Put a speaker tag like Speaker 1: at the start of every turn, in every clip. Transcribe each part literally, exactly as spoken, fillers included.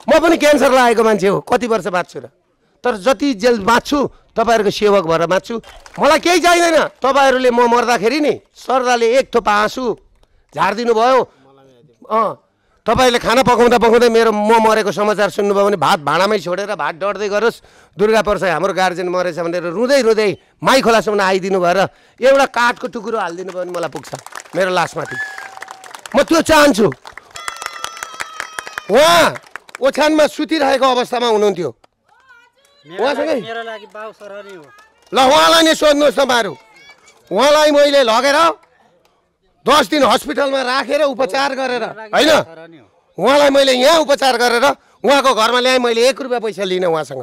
Speaker 1: म पनि क्यान्सर लागेको मान्छे हो, कति वर्ष बाँच्छु र, तर जति जेल बाँच्छु तपाईँहरूको सेवक भएर बाँच्छु। मलाई केही चाहिँदैन। तपाईँहरूले म मर्दाखेरि नि सरदारले एक थोपा आँसु झारिदिनु भयो। अँ तपाईँले खाना पकाउँदा पकाउँदै मेरो म मरेको समाचार सुन्नुभयो भने भात भाँडामै छोडेर भात डढ्दै गरोस्, दुर्गा प्रसाद हाम्रो गार्जेन मरेछ भनेर रुँदै रुँदै माई खोलासम्म आइदिनु भएर एउटा काठको टुक्रो हालिदिनु भयो भने मलाई पुग्छ मेरो लासमाथि। म त्यो चाहन्छु। उहाँ ओछ्यानमा सुतिरहेको अवस्थामा हुनुहुन्थ्यो, उहाँसँगै ल उहाँलाई नै सोध्नुहोस् तपाईँहरू। उहाँलाई मैले लगेर दस दिन हस्पिटलमा राखेर उपचार गरेर होइन, उहाँलाई मैले यहाँ उपचार गरेर उहाँको घरमा ल्याएँ। मैले एक रुपियाँ पैसा लिनँ उहाँसँग।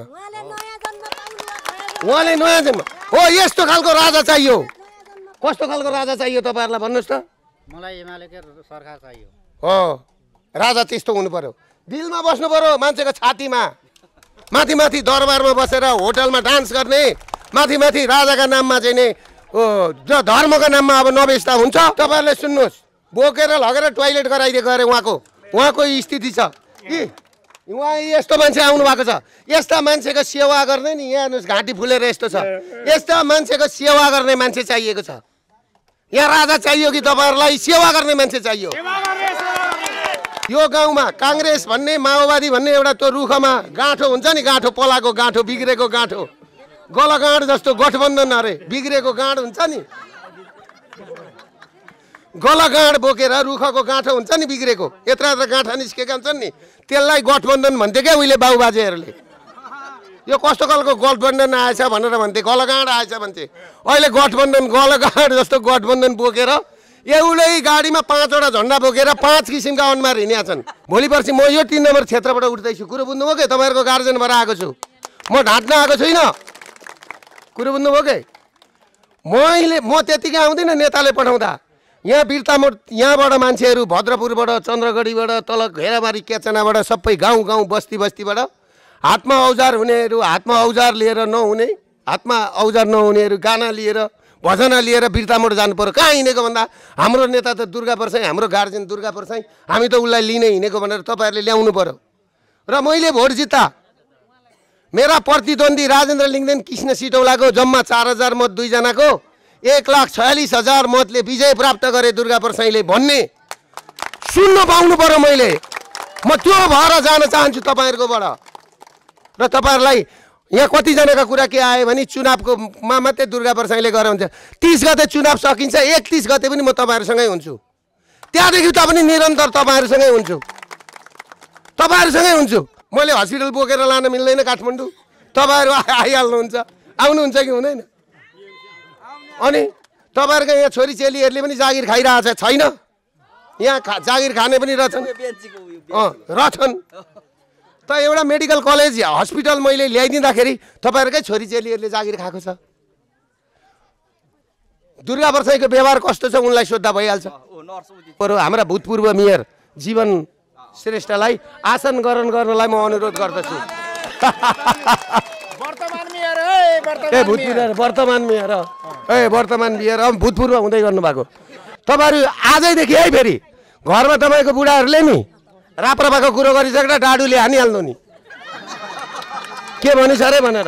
Speaker 1: उहाँले नयाँ जन्म हो। यस्तो खालको राजा चाहियो। कस्तो खालको राजा चाहियो तपाईँहरूलाई भन्नुहोस् त?
Speaker 2: मलाई एमालेकै सरकार चाहियो।
Speaker 1: हो, राजा त्यस्तो हुनु पर्यो। दिलमा बस्नु पर्यो मान्छेको छातीमा। माथि माथि दरबारमा बसेर होटलमा डान्स गर्ने, माथि माथि राजाका नाममा चाहिँ नि धर्मको नाममा अब नबेच्दा हुन्छ? तपाईँहरूले सुन्नुहोस्, बोकेर लगेर टोइलेट गराइदिएको अरे उहाँको उहाँको स्थिति छ कि उहाँ यस्तो मान्छे आउनु भएको छ। यस्ता मान्छेको सेवा गर्ने नि यहाँ हेर्नुहोस् घाँटी फुलेर यस्तो छ। यस्ता मान्छेको सेवा गर्ने मान्छे चाहिएको छ। यहाँ राजा चाहियो कि तपाईँहरूलाई सेवा गर्ने मान्छे चाहियो? यो गाउँमा काङ्ग्रेस भन्ने माओवादी भन्ने एउटा त्यो रुखमा गाँठो हुन्छ नि, गाँठो पलाएको गाँठो, बिग्रेको गाँठो, गलगाँड जस्तो गठबन्धन अरे बिग्रेको गाँड हुन्छ नि, गलगाँड बोकेर रुखको गाँठो हुन्छ नि बिग्रेको, यत्र यत्र गाँठा निस्केका हुन्छन् नि, त्यसलाई गठबन्धन भन्थे क्या उहिले बाबुबाजेहरूले। यो कस्तो खालको गठबन्धन आएछ भनेर भन्थे, गलगाँड आएछ भन्थे। अहिले गठबन्धन गलगाँड जस्तो गठबन्धन बोकेर एउटै गाडीमा पाँचवटा झन्डा बोकेर पाँच किसिमका अनुहार हिँडेका छन्। भोलि पर्सि म यो तिन नम्बर क्षेत्रबाट उठ्दैछु। कुरो बुझ्नुभयो कि? तपाईँहरूको गार्जेन भएर आएको छु, म ढाँट्न आएको छुइनँ। कुरो बुझ्नुभयो कि? मैले म त्यतिकै आउँदिनँ नेताले पठाउँदा। यहाँ बिर्तामोड यहाँबाट मान्छेहरू भद्रपुरबाट, चन्द्रगढीबाट, तल घेराबारी केचनाबाट सबै गाउँ गाउँ बस्ती बस्तीबाट हातमा औजार हुनेहरू, हातमा औजार लिएर नहुने, हातमा औजार नहुनेहरू गाना लिएर भजना लिएर बिर्तामोड जानु पर्यो। कहाँ हिँडेको भन्दा हाम्रो नेता त दुर्गा प्रसाई, हाम्रो गार्जेन दुर्गा प्रसाई, हामी त उसलाई लिनै हिँडेको भनेर तपाईँहरूले ल्याउनु पर्यो। र मैले भोट जित्दा मेरा प्रतिद्वन्दी राजेन्द्र लिङ्गदेन कृष्ण सिटौलाको जम्मा चार हजार मत दुईजनाको एक लाख छयालिस हजार मतले विजय प्राप्त गरे दुर्गा प्रसाईले भन्ने सुन्न पाउनु पर्यो। मैले म त्यो भएर जान चाहन्छु तपाईँहरूकोबाट। र तपाईँहरूलाई यहाँ कतिजनाका कुरा के आयो भने चुनावको मा मात्रै दुर्गा प्रसाईले गरेर हुन्छ। तीस गते चुनाव सकिन्छ, एकतिस गते पनि म तपाईँहरूसँगै हुन्छु। त्यहाँदेखि त पनि निरन्तर तपाईँहरूसँगै हुन्छु, तपाईँहरूसँगै हुन्छु। मैले हस्पिटल बोकेर लान मिल्दैन काठमाडौँ, तपाईँहरू आइहाल्नुहुन्छ, आउनुहुन्छ कि हुँदैन? अनि तपाईँहरूको यहाँ छोरी चेलीहरूले पनि जागिर खाइरहेछ छैन? यहाँ खा जागिर खाने पनि रहेछन्, अँ रहेछन्। त एउटा मेडिकल कलेज हस्पिटल मैले ल्याइदिँदाखेरि तपाईँहरूकै छोरी चेलीहरूले जागिर खाएको छ। दुर्गा प्रसाईको व्यवहार कस्तो छ उनलाई सोद्धा भइहाल्छ। बरु हाम्रा भूतपूर्व मेयर जीवन श्रेष्ठलाई आसन ग्रहण गर्नलाई म अनुरोध गर्दछु। ए भूतपूर्व वर्तमान मेयर ए वर्तमान मेयर अब भूतपूर्व हुँदै गर्नुभएको तपाईँहरू आजैदेखि है फेरि घरमा तपाईँको बुढाहरूले नि राप्रपाको कुरो गरिसकेर डाडुले हानिहाल्नु नि, के भनिस् अरे भनेर।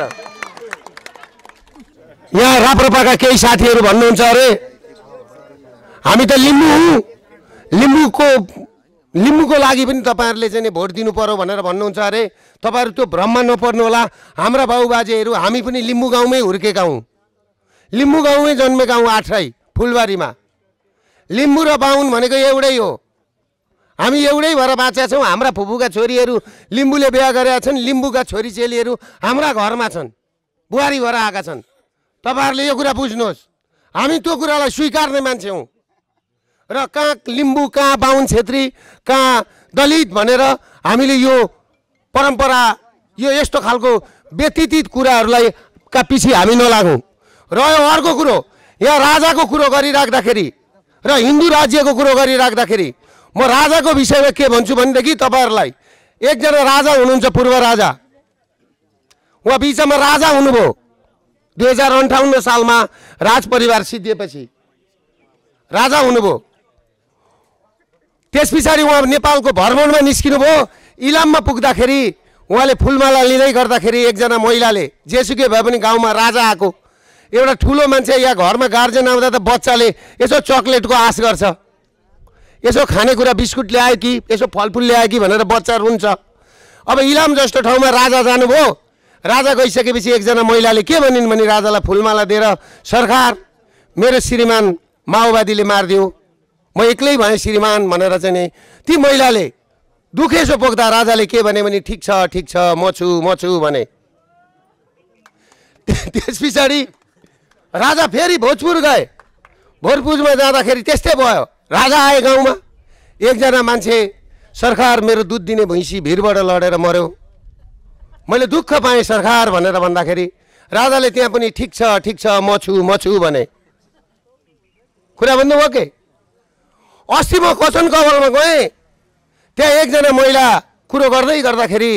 Speaker 1: यहाँ राप्रपाका केही साथीहरू भन्नुहुन्छ अरे हामी त लिम्बू हौँ, लिम्बूको लिम्बूको लागि पनि तपाईँहरूले चाहिँ भोट दिनु पर्यो भनेर भन्नुहुन्छ अरे। तपाईँहरू त्यो भ्रममा नपर्नु होला। हाम्रा बाबुबाजेहरू हामी पनि लिम्बू गाउँमै हुर्केका हौँ, लिम्बू गाउँमै जन्मेका हौँ, आठराई फुलबारीमा। लिम्बू र बाहुन भनेको एउटै हो, हामी एउटै भएर बाँचेका छौँ। हाम्रा फुपूका छोरीहरू लिम्बूले बिहा गरेका छन्, लिम्बूका छोरी चेलीहरू हाम्रा घरमा छन्, बुहारी भएर आएका छन्। तपाईँहरूले यो कुरा बुझ्नुहोस्, हामी त्यो कुरालाई स्वीकार्ने मान्छे हौँ। र कहाँ लिम्बू, कहाँ बाहुन छेत्री, कहाँ दलित भनेर हामीले यो परम्परा, यो यस्तो खालको व्यतीत कुराहरूलाई का पछि हामी नलागौँ। रह्यो अर्को कुरो, यहाँ राजाको कुरो गरिराख्दाखेरि र हिन्दू राज्यको कुरो गरिराख्दाखेरि म राजाको विषयमा के भन्छु भनेदेखि तपाईँहरूलाई एकजना राजा हुनुहुन्छ, पूर्व राजा, उहाँ बिचमा राजा हुनुभयो। दुई हजार अन्ठाउन्न सालमा राज परिवार सिद्धिएपछि राजा हुनुभयो। त्यस पछाडि उहाँ नेपालको भ्रमणमा निस्किनु भयो। इलाममा पुग्दाखेरि उहाँले फुलमाला लिँदै गर्दाखेरि एकजना महिलाले जेसुकै भए पनि गाउँमा राजा आएको, एउटा ठुलो मान्छे या घरमा गार्जेन आउँदा त बच्चाले यसो चक्लेटको आश गर्छ, यसो खानेकुरा बिस्कुट ल्यायो कि यसो फलफुल ल्यायो कि भनेर बच्चा रुन्छ। अब इलाम जस्तो ठाउँमा राजा जानुभयो। राजा गइसकेपछि एकजना महिलाले के भनिन् भने राजालाई फुलमाला दिएर, सरकार मेरो श्रीमान माओवादीले मारिदियो, म एक्लै भएँ श्रीमान भनेर चाहिँ नि ती महिलाले दुखेसो पोख्दा राजाले के भने भने ठिक छ ठिक छ म छु म छु भने। त्यस पछाडि राजा फेरि भोजपुर गए। भोजपुरमा जाँदाखेरि त्यस्तै भयो। राजा आए गाउँमा, एकजना मान्छे सरकार मेरो दुध दिने भैँसी भिरबाट लडेर मर्यो, मैले दुःख पाएँ सरकार भनेर भन्दाखेरि राजाले त्यहाँ पनि ठिक छ ठिक छ म छु म छु भने। कुरा भन्नुभयो के? अस्ति म कचन कवलमा गएँ, त्यहाँ एकजना महिला कुरो गर्दै गर्दाखेरि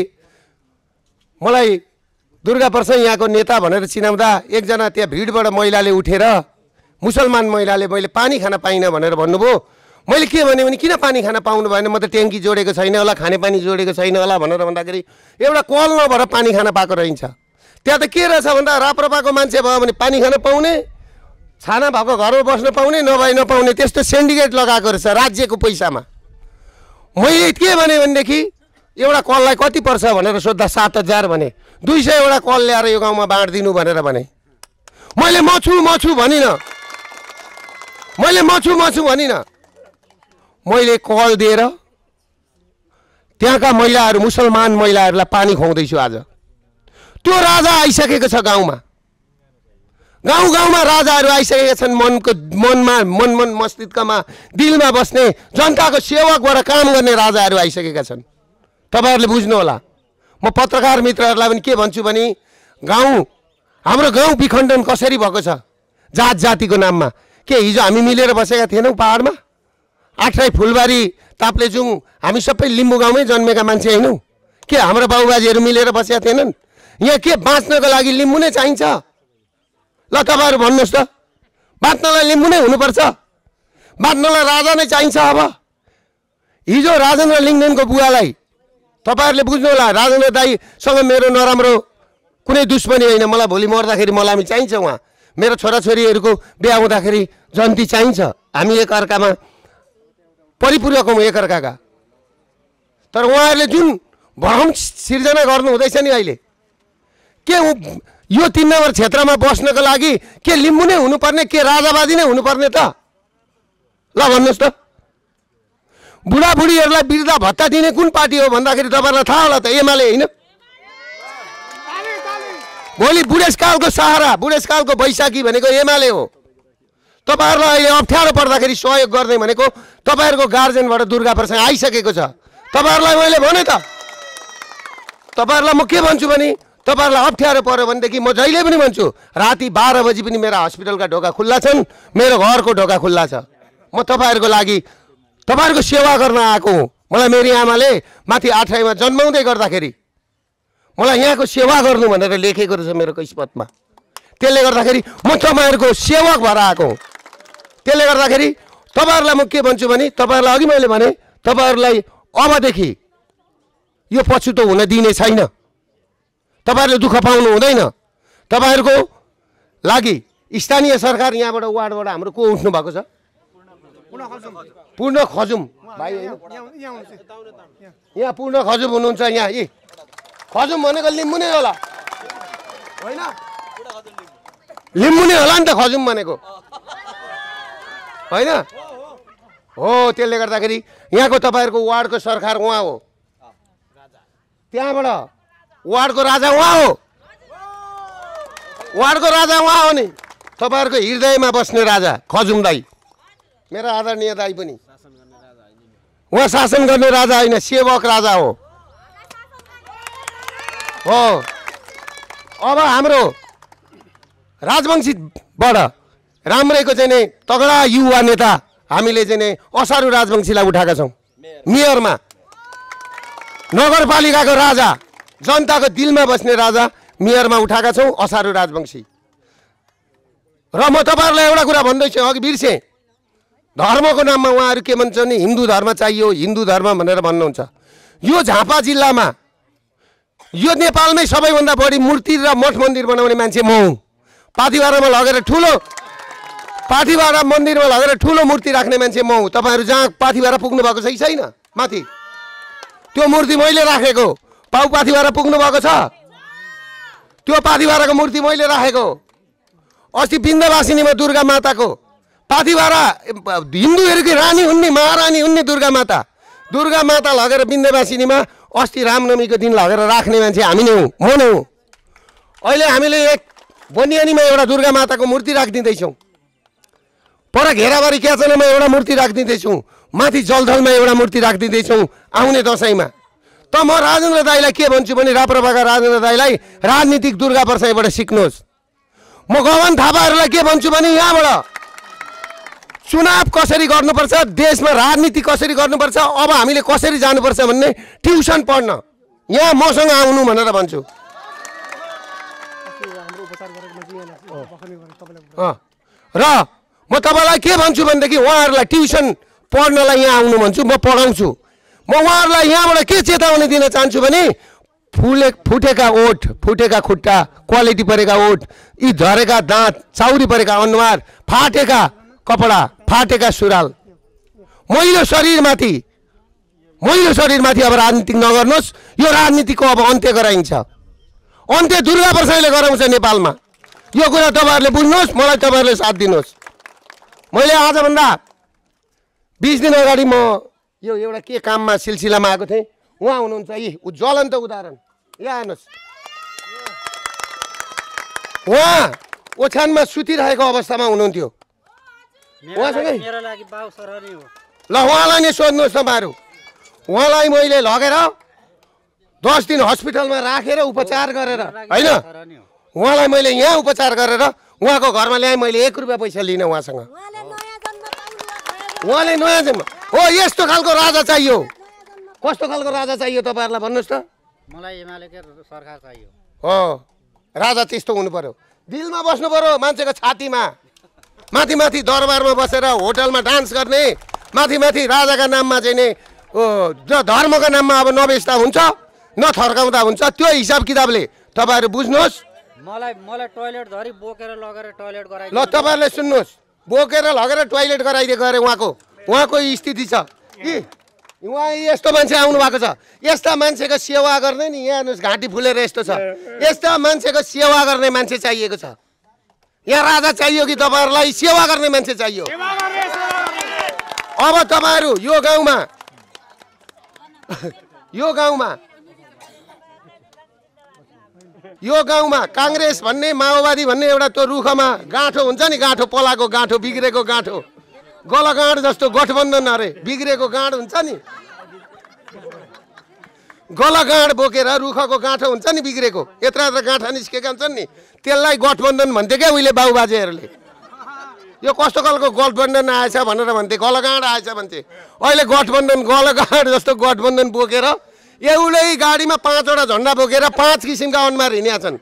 Speaker 1: मलाई दुर्गा प्रसाद यहाँको नेता भनेर चिनाउँदा एकजना त्यहाँ भिडबाट महिलाले उठेर, मुसलमान महिलाले मैले पानी खान पाइनँ भनेर भन्नुभयो। मैले के भने भने किन पानी खान पाउनु भएन, म त ट्याङ्की जोडेको छैन होला, खानेपानी जोडेको छैन होला भनेर भन्दाखेरि एउटा कल नभएर पानी खान पाएको रहन्छ। त्यहाँ त के रहेछ भन्दा राप्रपाको मान्छे भयो भने पानी खान पाउने, छाना भएको घरमा बस्न पाउने, नभए नपाउने, त्यस्तो सिन्डिकेट लगाएको रहेछ राज्यको पैसामा। मैले के भने भनेदेखि एउटा कललाई कति पर्छ भनेर सोद्धा सात हजार भने, दुई सयवटा कल ल्याएर यो गाउँमा बाँडिदिनु भनेर भने। मैले म छु म छु भनिनँ, मैले म छु म छु भनिनँ। मैले कल दिएर त्यहाँका महिलाहरू, मुसलमान महिलाहरूलाई पानी खुवाउँदैछु। आज त्यो राजा आइसकेको छ गाउँमा, गाउँ गाउँमा राजाहरू आइसकेका छन्। मनको मनमा मन मन मस्तिष्कमा दिलमा बस्ने जनताको सेवकबाट काम गर्ने राजाहरू आइसकेका छन्। तपाईँहरूले बुझ्नु होला। म पत्रकार मित्रहरूलाई पनि के भन्छु भने गाउँ हाम्रो गाउँ विखण्डन कसरी भएको छ जात जातिको नाममा। के हिजो हामी मिलेर बसेका थिएनौँ पहाडमा? आठराई फुलबारी ताप्लेजुङ हामी सबै लिम्बू गाउँमै जन्मेका मान्छे होइनौँ? के हाम्रो बाबुबाजेहरू मिलेर बसेका थिएनन्? यहाँ के बाँच्नको लागि लिम्बू नै चाहिन्छ? ल तपाईँहरू भन्नुहोस् त, बाँच्नलाई लिम्बू नै हुनुपर्छ? बाँच्नलाई राजा नै चाहिन्छ? अब हिजो राजेन्द्र लिङ्गदेनको बुवालाई तपाईँहरूले बुझ्नु होला, राजेन्द्र दाईसँग मेरो नराम्रो कुनै दुश्मनी होइन। मलाई भोलि मर्दाखेरि मलाई चाहिन्छ उहाँ, मेरो छोराछोरीहरूको बिहा हुँदाखेरि जन्ती चाहिन्छ। हामी एकअर्कामा परिपूरक हौँ एकअर्काका। तर उहाँहरूले जुन भ्रम सिर्जना गर्नु हुँदैछ नि अहिले, के यो तीन नम्बर क्षेत्रमा बस्नको लागि के लिम्बू नै हुनुपर्ने, के राजावादी नै हुनुपर्ने त? ल भन्नुहोस् त। बुढाबुढीहरूलाई वृद्ध भत्ता दिने कुन पार्टी हो भन्दाखेरि तपाईँहरूलाई थाहा होला त, एमाले होइन? भोलि बुढेसकालको सहारा, बुढेसकालको बैशाखी भनेको एमाले हो। तपाईँहरूलाई अहिले अप्ठ्यारो पर्दाखेरि सहयोग गर्ने भनेको तपाईँहरूको गार्जेनबाट दुर्गा प्रसाद आइसकेको छ। तपाईँहरूलाई मैले भने त, तपाईँहरूलाई म के भन्छु भने तपाईँहरूलाई अप्ठ्यारो पर्यो भनेदेखि म जहिले पनि भन्छु, राति बाह्र बजी पनि मेरा हस्पिटलका ढोका खुल्ला छन्, मेरो घरको ढोका खुल्ला छ। म तपाईँहरूको लागि तपाईँहरूको सेवा गर्न आएको हुँ। मलाई मेरी आमाले माथि आठराईमा जन्माउँदै गर्दाखेरि मलाई यहाँको सेवा गर्नु भनेर लेखेको रहेछ मेरो किस्मतमा। त्यसले गर्दाखेरि म तपाईँहरूको सेवक भएर आएको हुँ। त्यसले गर्दाखेरि तपाईँहरूलाई म के भन्छु भने, तपाईँहरूलाई अघि मैले भने तपाईँहरूलाई अबदेखि यो पछुतो हुन दिने छैन। तपाईँहरूले दुःख पाउनु हुँदैन। तपाईँहरूको लागि स्थानीय सरकार यहाँबाट वार्डबाट हाम्रो को उठ्नु भएको छ? पूर्ण खजुम भाइ, यहाँ पूर्ण खजुम हुनुहुन्छ। यहाँ यी खजुम भनेको लिम्बू नै होला होइन? लिम्बू नै होला नि त खजुम भनेको होइन हो? त्यसले गर्दाखेरि यहाँको तपाईँहरूको वार्डको सरकार उहाँ हो, त्यहाँबाट वार्डको राजा उहाँ हो, वार्डको राजा उहाँ हो नि। तपाईँहरूको हृदयमा बस्ने राजा खजुम दाई, मेरो आदरणीय दाई पनि। उहाँ शासन गर्ने राजा होइन, सेवक राजा हो। हो अब हाम्रो राजवंशीबाट राम्रैको चाहिँ नै तगडा युवा नेता हामीले चाहिँ नै असारु राजवंशीलाई उठाएका छौँ मेयरमा। नगरपालिकाको राजा, जनताको दिलमा बस्ने राजा मेयरमा उठाएका छौँ असारु राजवंशी। र म तपाईँहरूलाई एउटा कुरा भन्दैछु, अघि बिर्सेँ, धर्मको नाममा उहाँहरू के भन्छ भने हिन्दू धर्म चाहियो, हिन्दू धर्म भनेर भन्नुहुन्छ। यो झापा जिल्लामा, यो नेपालमै सबैभन्दा बढी मूर्ति र मठ मन्दिर बनाउने मान्छे म हुँ। पाथिभाडामा लगेर ठुलो पाथिभाडा मन्दिरमा लगेर ठुलो मूर्ति राख्ने मान्छे म हुँ। तपाईँहरू जहाँ पाथिभाडा पुग्नु भएको छ कि छैन? माथि त्यो मूर्ति मैले राखेको। पाउ पाथिभाडा पुग्नु भएको छ? त्यो पाथिभाडाको मूर्ति मैले राखेको। अस्ति विन्ध्यवासिनीमा दुर्गा माताको, पाथिभाडा हिन्दूहरूकी रानी हुन्ने, महारानी हुन्ने दुर्गा माता, दुर्गा माता लगेर विन्ध्यवासिनीमा अस्ति रामनवमीको दिन लगेर राख्ने मान्छे हामी नै हौँ, म नै हुँ। अहिले हामीले एक बनियानीमा एउटा दुर्गा माताको मूर्ति राखिदिँदैछौँ, पर घेराबारी क्याचनामा एउटा मूर्ति राखिदिँदैछौँ, माथि जलधलमा एउटा मूर्ति राखिदिँदैछौँ आउने दसैँमा। त म राजेन्द्र दाईलाई के भन्छु भने राप्रपाका राजेन्द्र दाईलाई राजनीतिक दुर्गा प्रसाईबाट सिक्नुहोस्। म गगन थापाहरूलाई के भन्छु भने यहाँबाट चुनाव कसरी गर्नुपर्छ, देशमा राजनीति कसरी गर्नुपर्छ, अब हामीले कसरी जानुपर्छ भन्ने ट्युसन पढ्न यहाँ मसँग आउनु भनेर भन्छु। र म तपाईँलाई के भन्छु भनेदेखि उहाँहरूलाई ट्युसन पढ्नलाई यहाँ आउनु भन्छु, म पढाउँछु। म उहाँहरूलाई यहाँबाट के चेतावनी दिन चाहन्छु भने फुले फुटेका ओठ, फुटेका खुट्टा, क्वालिटी परेका ओठ, यी झरेका दाँत, चाउरी परेका अनुहार, फाटेका कपडा, फाटेका सुराल, मैलो शरीरमाथि मैलो शरीरमाथि अब राजनीति नगर्नुहोस्। यो राजनीतिको अब अन्त्य गराइन्छ, अन्त्य दुर्गा प्रसाईले गराउँछ नेपालमा। यो कुरा तपाईँहरूले बुझ्नुहोस्, मलाई तपाईँहरूले साथ दिनुहोस्। मैले आजभन्दा बिस दिन अगाडि म यो एउटा के काममा सिलसिलामा आएको थिएँ, उहाँ हुनुहुन्छ यी ज्वलन्त उदाहरण, यहाँ हेर्नुहोस्। उहाँ ओछ्यानमा सुतिरहेको अवस्थामा हुनुहुन्थ्यो। उहाँसँगै ल उहाँलाई नै सोध्नुहोस् तपाईँहरू। उहाँलाई मैले लगेर दस दिन हस्पिटलमा राखेर उपचार गरेर, होइन उहाँलाई मैले यहाँ उपचार गरेर उहाँको घरमा ल्याएँ। मैले एक रुपियाँ पैसा लिनँ उहाँसँग। उहाँले नयाँ जन्म हो, यस्तो खालको राजा चाहियो। कस्तो खालको राजा चाहियो तपाईँहरूलाई भन्नुहोस् त?
Speaker 2: मलाई एमालेकै सरकार चाहियो।
Speaker 1: हो, राजा त्यस्तो हुनु पर्यो, दिलमा बस्नु पर्यो मान्छेको छातीमा। माथि माथि दरबारमा बसेर होटलमा डान्स गर्ने, माथि माथि राजाका नाममा चाहिँ नि धर्मको नाममा अब नबेच्दा हुन्छ, नथर्काउँदा हुन्छ। त्यो हिसाब किताबले तपाईँहरू बुझ्नुहोस्।
Speaker 2: मलाई मलाई टोयलेट धरी बोकेर लगेर टोयलेट गराइ।
Speaker 1: ल तपाईँहरूले सुन्नुहोस्, बोकेर लगेर टोयलेट गराइदिएको अरे उहाँको उहाँको स्थिति छ कि उहाँ यस्तो मान्छे आउनु भएको छ। यस्ता मान्छेको सेवा गर्ने नि, यहाँ हेर्नुहोस् घाँटी फुलेर यस्तो छ, यस्ता मान्छेको सेवा गर्ने मान्छे चाहिएको छ। यहाँ राजा चाहियो कि तपाईँहरूलाई सेवा गर्ने मान्छे चाहियो? अब तपाईँहरू यो गाउँमा यो गाउँमा यो गाउँमा काङ्ग्रेस भन्ने, माओवादी भन्ने एउटा त्यो रुखमा गाँठो हुन्छ नि, गाँठो पलाएको गाँठो, बिग्रेको गाँठो, गलगाँड जस्तो गठबन्धन अरे बिग्रेको गाँड हुन्छ नि, गलगाँड बोकेर रुखको गाँठो हुन्छ नि बिग्रेको, यत्र यत्र गाँठा निस्केका हुन्छन् नि, त्यसलाई गठबन्धन भन्थे क्या उहिले बाबुबाजेहरूले। यो कस्तो खालको गठबन्धन आएछ भनेर भन्थे, गलगाँड आएछ भन्थे। अहिले गठबन्धन गलगाँड जस्तो गठबन्धन बोकेर एउटै गाडीमा पाँचवटा झन्डा बोकेर पाँच किसिमका अनुहार हिँडेका छन्।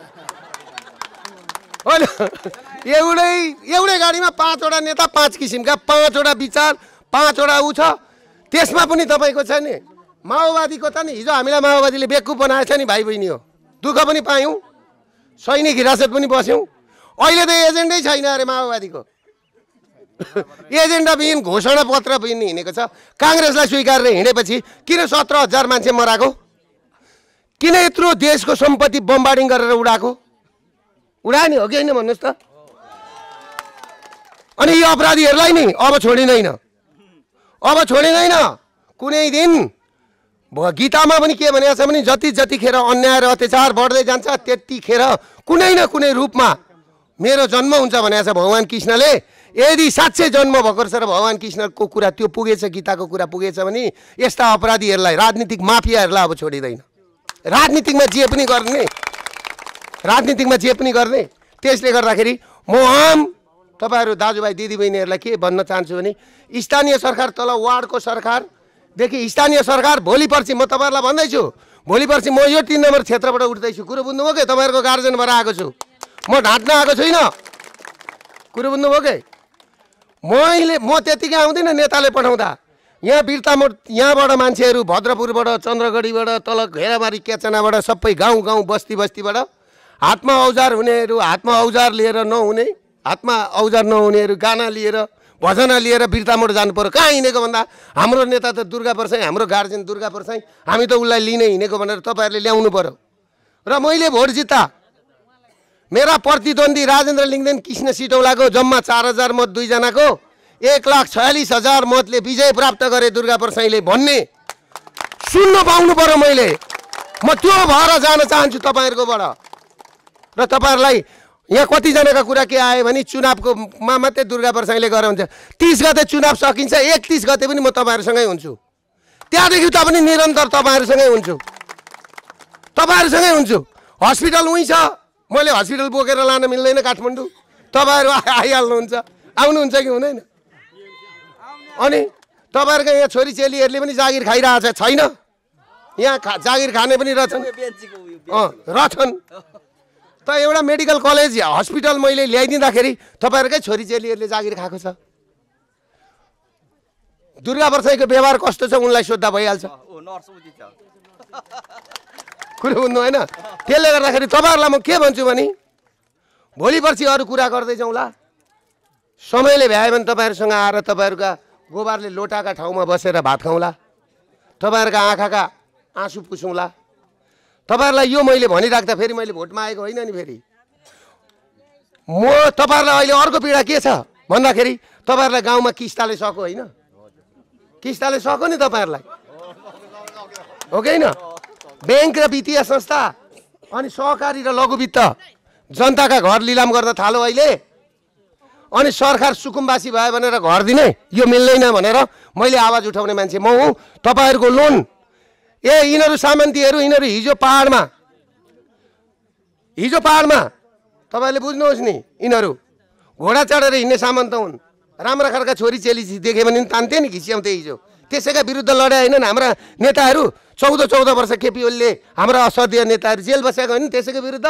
Speaker 1: होइन, एउटै एउटै गाडीमा पाँचवटा नेता, पाँच किसिमका, पाँचवटा विचार, पाँचवटा ऊ छ। त्यसमा पनि तपाईँको छ नि माओवादीको त नि, हिजो हामीलाई माओवादीले बेकुफ बनाएछ नि भाइ बहिनी हो, दुःख पनि पायौँ, सैनिक हिरासत पनि बस्यौँ। अहिले त एजेन्डै छैन अरे माओवादीको, एजेन्डा विहीन घोषणा पत्र विहीन हिँडेको छ। काङ्ग्रेसलाई स्वीकारेर हिँडेपछि किन सत्र हजार मान्छे मराएको, किन यत्रो देशको सम्पत्ति बम्बार्डिङ गरेर उडाएको? उडायो नि, हो कि होइन भन्नुहोस् त? अनि यी अपराधीहरूलाई नि अब छोडिँदैन, अब छोडिँदैन। कुनै दिन गीतामा पनि के भनेको छ भने जति जतिखेर अन्याय र अत्याचार बढ्दै जान्छ त्यतिखेर कुनै न कुनै रूपमा मेरो जन्म हुन्छ भनेको छ भगवान् कृष्णले। यदि साँच्चै जन्म भएको छ र भगवान् कृष्णको कुरा त्यो पुगेछ, गीताको कुरा पुगेछ भने यस्ता अपराधीहरूलाई, राजनीतिक माफियाहरूलाई अब छोडिँदैन। राजनीतिकमा जे पनि गर्ने, राजनीतिकमा जे पनि गर्ने। त्यसले गर्दाखेरि म आम तपाईँहरू दाजुभाइ दिदीबहिनीहरूलाई के भन्न चाहन्छु भने स्थानीय सरकार, तल वार्डको सरकारदेखि स्थानीय सरकार, भोलि पर्सि म तपाईँहरूलाई भन्दैछु, भोलि पर्सि म यो तिन नम्बर क्षेत्रबाट उठ्दैछु। कुरो बुझ्नुभयो कि? तपाईँहरूको गार्जेन भएर आएको छु, म ढाँट्न आएको छुइनँ। कुरो बुझ्नुभयो कि? मैले म त्यतिकै आउँदिनँ नेताले पठाउँदा। यहाँ बिर्तामोड यहाँबाट मान्छेहरू भद्रपुरबाट चन्द्रगढीबाट तल घेराबारी केचनाबाट सबै गाउँ गाउँ बस्ती बस्तीबाट हातमा औजार हुनेहरू हातमा औजार लिएर नहुने हातमा औजार नहुनेहरू गाना लिएर भजना लिएर बिर्तामोड जानु पर्यो। कहाँ हिँडेको भन्दा हाम्रो नेता त दुर्गा परसाई हाम्रो गार्जेन दुर्गा परसाई हामी त उसलाई लिनै हिँडेको भनेर तपाईँहरूले ल्याउनु पर्यो। र मैले भोट जित्ता मेरा प्रतिद्वन्दी राजेन्द्र लिङ्गदेन कृष्ण सिटौलाको जम्मा चार हजार मत दुईजनाको एक लाख छयालिस हजार मतले विजय प्राप्त गरे दुर्गा परसाईले भन्ने सुन्न पाउनु पर्यो। मैले म त्यो भएर जान चाहन्छु तपाईँहरूकोबाट। र तपाईँहरूलाई यहाँ कतिजनाका कुरा के आयो भने चुनावको मा मात्रै दुर्गा परसाईले गरेर हुन्छ। तिस गते चुनाव सकिन्छ, एकतिस गते पनि म तपाईँहरूसँगै हुन्छु। त्यहाँदेखि त पनि निरन्तर तपाईँहरूसँगै हुन्छु तपाईँहरूसँगै हुन्छु। हस्पिटल उहीँ छ, मैले हस्पिटल बोकेर लान मिल्दैन काठमाडौँ, तपाईँहरू आइहाल्नुहुन्छ। आउनुहुन्छ कि हुँदैन? अनि तपाईँहरूको यहाँ छोरी चेलीहरूले पनि जागिर खाइरहेको छ छैन? यहाँ खा जागिर खाने पनि रहेछन् अँ रहेछन् त। एउटा मेडिकल कलेज हस्पिटल मैले ल्याइदिँदाखेरि तपाईँहरूकै छोरी चेलीहरूले जागिर खाएको छ। दुर्गा परसाईको व्यवहार कस्तो छ उनलाई सोद्धा भइहाल्छ। कुरो बुझ्नु होइन? त्यसले गर्दाखेरि तपाईँहरूलाई म के भन्छु भने भोलि पर्सि अरू कुरा गर्दै जाउँला। समयले भ्यायो भने तपाईँहरूसँग आएर तपाईँहरूका गोबरले लोटाका ठाउँमा बसेर भात खाउँला, तपाईँहरूका आँखाका आँसु पुसौँला। तपाईँहरूलाई यो मैले भनिराख्दा फेरि मैले भोटमा आएको होइन नि। फेरि म तपाईँहरूलाई अहिले अर्को पीडा के छ भन्दाखेरि तपाईँहरूलाई गाउँमा किस्ताले सको होइन? किस्ताले सको नि तपाईँहरूलाई, हो कि होइन? ब्याङ्क र वित्तीय संस्था अनि सहकारी र लघु वित्त जनताका घर लिलाम गर्न थाल्यो अहिले। अनि सरकार सुकुम्बासी भयो भनेर घर दिने यो मिल्दैन भनेर मैले आवाज उठाउने मान्छे म हुँ। तपाईँहरूको लोन ए यिनीहरू सामन्तीहरू यिनीहरू हिजो पाहाडमा हिजो पाहाडमा तपाईँले बुझ्नुहोस् नि, यिनीहरू घोडा चढेर हिँड्ने सामन्त हुन्। राम्रा खालका छोरी चेली देख्यो भने तान्थे नि, खिस्याउँथे हिजो। त्यसैका विरुद्ध लडे होइनन् हाम्रा नेताहरू। चौध चौध वर्ष केपी ओलीले हाम्रा असदीय नेताहरू जेल बसेका होइन त्यसैको विरुद्ध।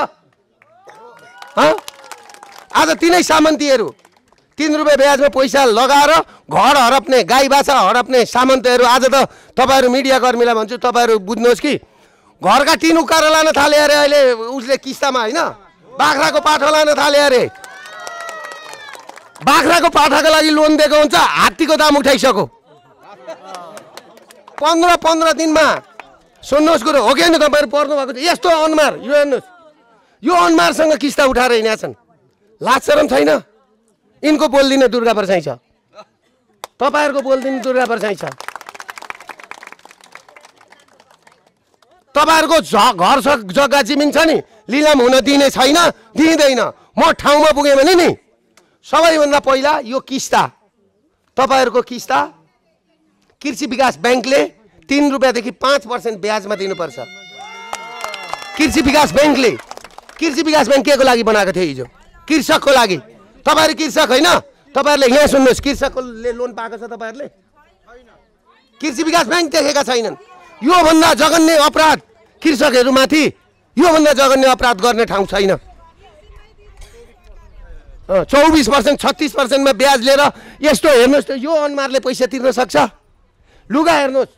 Speaker 1: आज तिनै सामन्तीहरू तीन रुपियाँ ब्याजमा पैसा लगाएर घर हडप्ने गाई बाछा हडप्ने सामन्तहरू आज त तपाईँहरू मिडिया कर्मीलाई भन्छु तपाईँहरू बुझ्नुहोस् कि घरका टिन उकाएर लान थाले अरे अहिले उसले किस्तामा होइन। बाख्राको पाठा लान थाले अरे, बाख्राको पाठाको लागि लोन दिएको हुन्छ, हात्तीको दाम उठाइसक्यो। पन्ध्र पन्ध्र दिनमा सुन्नुहोस् कुरो हो कि होइन? तपाईँहरू पढ्नु भएको छ यस्तो अनुहार यो हेर्नुहोस्, यो अनुहारसँग किस्ता उठाएर हिँडेका छन्। लाज शरम छैन? यिनको बोलिदिने दुर्गा परसाई छ, तपाईँहरूको बोलिदिने दुर्गा परसाई छ। तपाईँहरूको घर जग्गा जमिन छ नि लिलाम हुन दिने छैन, दिँदैन। म ठाउँमा पुगेँ भने नि सबैभन्दा पहिला यो किस्ता तपाईँहरूको किस्ता कृषि विकास ब्याङ्कले तीन रुपियाँदेखि पाँच पर्सेन्ट ब्याजमा दिनुपर्छ। कृषि विकास ब्याङ्कले कृषि विकास ब्याङ्क के को लागि बनाएको थियो? हिजो कृषकको लागि। तपाईँहरू कृषक होइन? तपाईँहरूले यहाँ सुन्नुहोस्, कृषकले लोन पाएको छ तपाईँहरूले? कृषि विकास ब्याङ्क देखेका छैनन्। योभन्दा जघन्य अपराध कृषकहरूमाथि योभन्दा जघन्य अपराध गर्ने ठाउँ छैन। चौबिस पर्सेन्ट छत्तिस पर्सेन्टमा ब्याज लिएर यस्तो हेर्नुहोस् त यो अनुहारले पैसा तिर्न सक्छ? लुगा हेर्नुहोस्।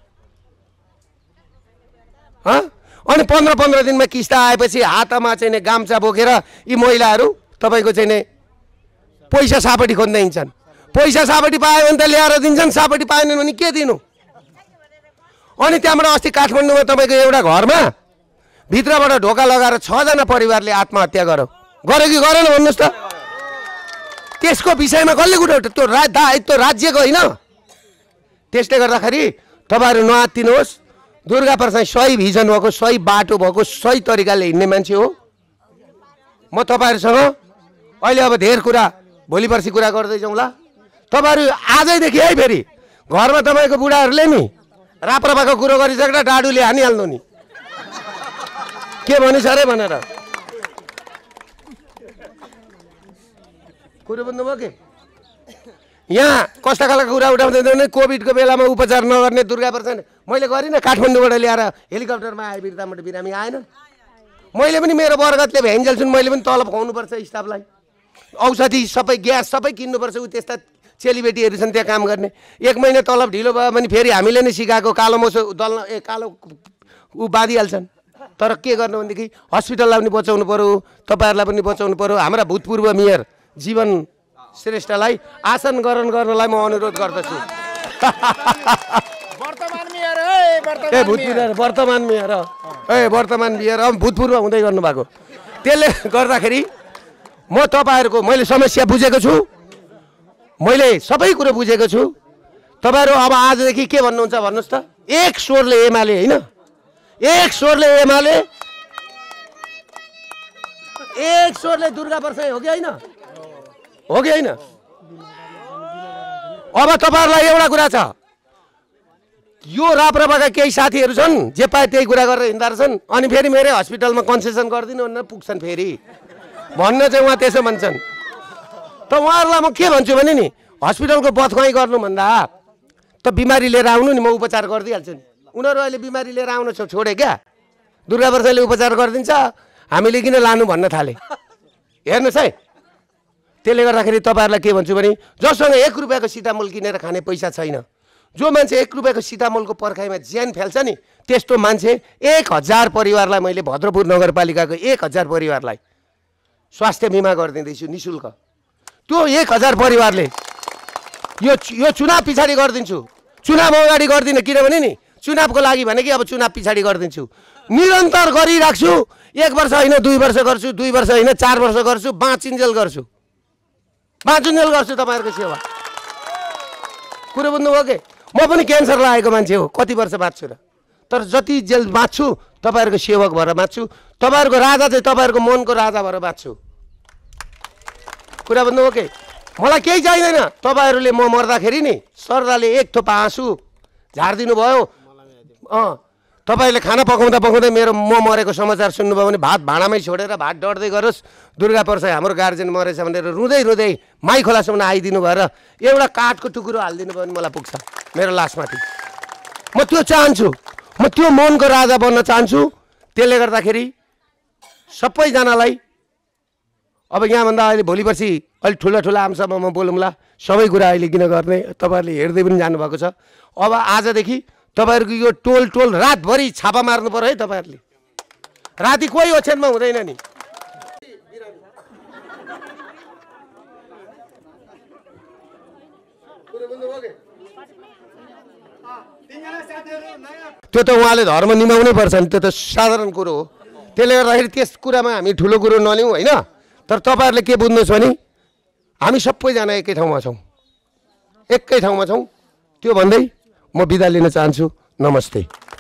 Speaker 1: अनि पन्ध्र पन्ध्र दिनमा किस्ता आएपछि हातमा चाहिँ नि गाम्चा बोकेर यी महिलाहरू तपाईँको चाहिँ नि पैसा सापटी खोज्दै हिँड्छन्। पैसा सापटी पायो भने त ल्याएर दिन्छन्, सापटी पाएनन् भने के दिनु? अनि त्यहाँबाट अस्ति काठमाडौँमा तपाईँको एउटा घरमा भित्रबाट ढोका लगाएर छजना परिवारले आत्महत्या गर्यो। गर्यो कि गरेन भन्नुहोस् त? त्यसको विषयमा कसले कुरा त्यो रा दायित्व राज्यको होइन? त्यसले गर्दाखेरि तपाईँहरू नआत्तिनुहोस्। दुर्गा परसाई सही भिजन भएको, सही बाटो भएको, सही तरिकाले हिँड्ने मान्छे हो। म तपाईँहरूसँग अहिले अब धेर कुरा भोलि पर्सि कुरा गर्दै जाउँला। तपाईँहरू आजैदेखि है फेरि घरमा तपाईँको बुढाहरूले नि राप्रपाको कुरो गरिसकेर डाडुले हानिहाल्नु नि के भनिस् अरे भनेर। कुरो बुझ्नुभयो कि? यहाँ कस्ता खालको कुरा उठाउँदै भने कोभिडको बेलामा उपचार नगर्ने दुर्गा परसाई मैले गरिनँ। काठमाडौँबाट ल्याएर हेलिकप्टरमा आए बिर्तामोड बिरामी आएन। मैले पनि मेरो बरगतले भ्याइन्जेल छु, मैले पनि तलब खुवाउनुपर्छ स्टाफलाई, औषधि सबै ग्यास सबै किन्नुपर्छ। ऊ त्यस्ता चेलीबेटीहरू छन् त्यहाँ काम गर्ने। एक महिना तलब ढिलो भयो भने फेरि हामीले नै सिकाएको कालो मोसो दल्न ए कालो ऊ बाँधिहाल्छन्। तर के गर्नु भनेदेखि हस्पिटललाई पनि बचाउनु पऱ्यो, तपाईँहरूलाई पनि बचाउनु पऱ्यो। हाम्रा भूतपूर्व मेयर जीवन श्रेष्ठलाई आसन ग्रहण गर्नलाई म अनुरोध गर्दछु।
Speaker 3: वर्तमान मेयर ए
Speaker 1: ए भूतपूर्व वर्तमान मेयर ए वर्तमान मेयर भूतपूर्व हुँदै गर्नुभएको। त्यसले गर्दाखेरि म तपाईँहरूको मैले समस्या बुझेको छु, मैले सबै कुरो बुझेको छु। तपाईँहरू अब आजदेखि के भन्नुहुन्छ भन्नुहोस् त? एक स्वरले एमाले होइन, एक स्वरले एमाले, एक स्वरले दुर्गा प्रसाद हो कि होइन? हो कि होइन? अब तपाईँहरूलाई एउटा कुरा छ, यो राप्रपाका केही साथीहरू छन् जे पाए त्यही कुरा गरेर हिँड्दा रहेछन्। अनि फेरि मेरै हस्पिटलमा कन्सेसन गरिदिनु भनेर पुग्छन्। फेरि भन्न चाहिँ उहाँ त्यसो भन्छन्। त उहाँहरूलाई म के भन्छु भने नि, हस्पिटलको बदखुवाई गर्नुभन्दा त बिमारी लिएर आउनु नि, म उपचार गरिदिइहाल्छु नि। उनीहरू अहिले बिमारी लिएर आउन छोडे क्या, दुर्गा प्रसादले उपचार गरिदिन्छ, हामीले किन लानु भन्न थाले। हेर्नुहोस् है, त्यसले गर्दाखेरि तपाईँहरूलाई के भन्छु भने जससँग एक रुपियाँको सिटामोल किनेर खाने पैसा छैन, जो मान्छे एक रुपियाँको सिटामोलको पर्खाइमा ज्यान फ्याल्छ नि, त्यस्तो मान्छे एक हजार परिवारलाई मैले भद्रपुर नगरपालिकाको एक हजार परिवारलाई स्वास्थ्य बिमा गरिदिँदैछु नि शुल्क। त्यो एक हजार परिवारले यो यो चुनाव पछाडि गरिदिन्छु, चुनाव अगाडि गर्दिनँ। किनभने नि चुनावको लागि भने कि अब चुनाव पछाडि गरिदिन्छु, निरन्तर गरिराख्छु। एक वर्ष होइन दुई वर्ष गर्छु, दुई वर्ष होइन चार वर्ष गर्छु, बाँचिन्जेल गर्छु, बाँचिन्जेल गर्छु तपाईँहरूको सेवा। कुरो बुझ्नुभयो कि? म पनि क्यान्सर लागेको मान्छे हो, कति वर्ष बाँच्छु र? तर जति जेल बाँच्छु तपाईँहरूको सेवक भएर बाँच्छु, तपाईँहरूको राजा चाहिँ तपाईँहरूको मनको राजा भएर बाँच्छु। कुरा बुझ्नुभयो कि? मलाई केही चाहिँदैन। तपाईँहरूले म मर्दाखेरि नि सरदारले एक थोपा आँसु झारिदिनु भयो। अँ तपाईँले खाना पकाउँदा पकाउँदै मेरो म मरेको समाचार सुन्नुभयो भने भात भाँडामै छोडेर भात डढ्दै गरोस्, दुर्गा प्रसाद हाम्रो गार्जेन मरेछ भनेर रुँदै रुँदै माई खोलासम्म आइदिनु भएर एउटा काठको टुक्रो हालिदिनु भयो भने मलाई पुग्छ मेरो लासमाथि। म त्यो चाहन्छु, म त्यो मनको राजा बन्न चाहन्छु। त्यसले गर्दाखेरि सबैजनालाई अब यहाँभन्दा अहिले भोलि पर्सि अलिक ठुला ठुला आमसभामा बोलौँला, सबै कुरा अहिले किन गर्ने, तपाईँहरूले हेर्दै पनि जानुभएको छ। अब आजदेखि तपाईँहरूको यो टोल टोल रातभरि छापा मार्नु पर्यो है तपाईँहरूले। राति कोही ओछ्यानमा हुँदैन नि। त्यो त उहाँले धर्म निभाउनै पर्छ नि, त्यो त साधारण कुरो हो। त्यसले गर्दाखेरि त्यस कुरामा हामी ठुलो कुरो नलिउँ होइन। तर तपाईँहरूले के बुझ्नुहोस् भने हामी सबैजना एकै ठाउँमा छौँ, एकै ठाउँमा छौँ। त्यो भन्दै म बिदा लिन चाहन्छु। नमस्ते।